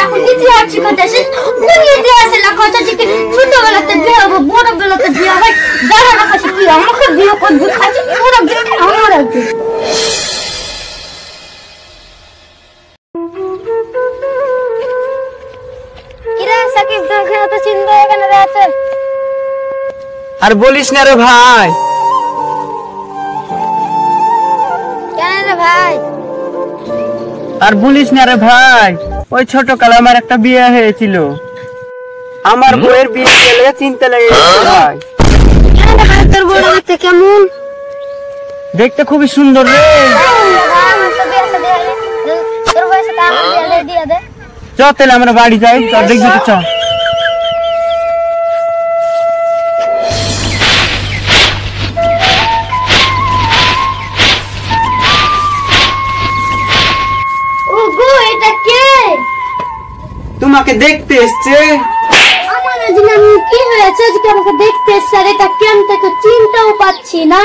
এখন ইতিহাস শিখাতেছিস? কোন ইতিহাসে লেখা আছে যে ছোটবেলাতে বিয়ে হবে, বড়বেলাতে বিয়ে হয়? যারা লেখা আছে তুই আমাকে বিয়ে করবি, খাচ্ছি তোর একদিন আমার একদিন। কিরে সাকিব, তোকে এত চিন্তা এখানে আছে? আর বলিস না রে ভাই। কেন রে ভাই? আর বলিস না রে ভাই, ওই ছোটকালে আমার একটা বিয়ে হয়েছিল। আমার বউয়ের বিয়ে গেলে চিন্তা লেগে গেছে ভাই। কেন রে ভাই, তোর বউ দেখতে কেমন? দেখতে খুবই সুন্দর রে। তোর বয়সে তা আমার দিয়ে দে। চ তাহলে আমরা বাড়ি যাই, তো দেখবি তো চ। ওগো, এটা কে? তোমাকে দেখতে এসছে। আমার আজকে কি হয়েছে আজকে আমাকে দেখতে এসছে? আর এটা কেন তাকে চিন্তাও পাচ্ছি না।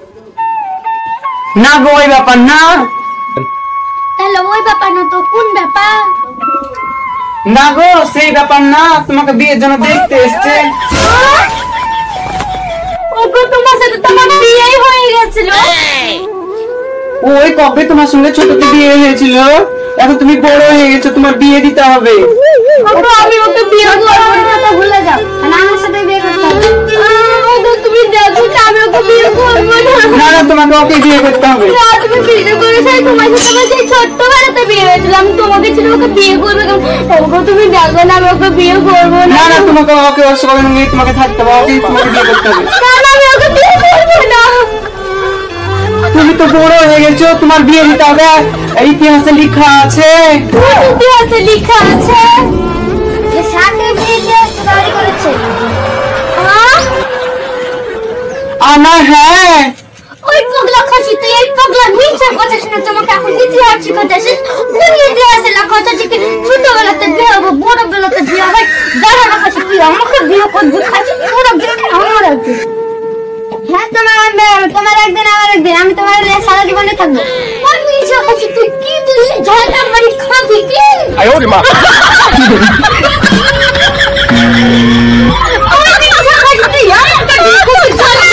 না গো, ওই ব্যাপার না। তাহলে ওই ব্যাপার না তো কোন ব্যাপার? না গো, সেই ব্যাপার না, তোমাকে বিয়ের জন্য দেখতে এসছে। ওগো, তোমার সাথে তো আমার বিয়েই হয়ে গেছিল। ওই কবে তোমার সঙ্গে ছোটতে বিয়ে হয়েছিল, এখন তুমি বড় হয়ে গেছো, তোমার বিয়ে দিতে হবে। ওগো, আমি ওকে বিয়ে করব না, তো ভুলে যাও, না আমার সাথে বিয়ে করতে হবে। ওগো, তুমি দেখো আমি ওকে বিয়ে করব না। না না, তোমাকে ওকে বিয়ে করতে হবে। না, তুমি বিয়ে করে সেই তোমার সাথে আমার সেই ছোট্টবেলাতে বিয়ে হয়েছিল, আমি তোমাকে ছিল ওকে বিয়ে করবে। ওগো, তুমি দেখো না আমি ওকে বিয়ে করব না। না না, তোমাকে ওকে ওর সঙ্গে নিয়ে তোমাকে থাকতে হবে, ওকে তোমাকে বিয়ে করতে হবে। না না, আমি ওকে বিয়ে করব না। তুমি তো বড় হয়ে গেছো, তোমার বিয়ে দিতে হবে, ইতিহাসে লেখা আছে। ইতিহাসে লেখা আছে যে সাকিব ইতিহাস তৈরি করেছে। আনা হ্যাঁ, ওই পগলা খাসি, তুই এই পগলা মিথ্যা কথা শুনে তোমাকে এখন ইতিহাস শিখাতেছিস? কোন ইতিহাসে লেখা আছে যে ছোটবেলাতে বিয়ে হবে, বড়বেলাতে বিয়ে হয়? যারা লেখা আছে তুই আমাকে বিয়ে করবি, খাচ্ছি তোর একদিন আমার একদিন। হ্যাঁ, তোমার একদিন আমার একদিন, আমি তোমার সারা জীবনে থাকবো। ওই মিথ্যা খাসি, তুই কি তুই ঝালটা মারি খাবি কি? ওরে মা। ওই মিথ্যা খাসি, তুই আমাকে বিয়ে করবি, ঝালটা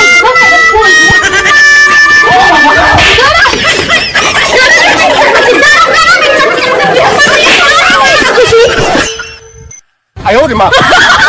ওরে মা।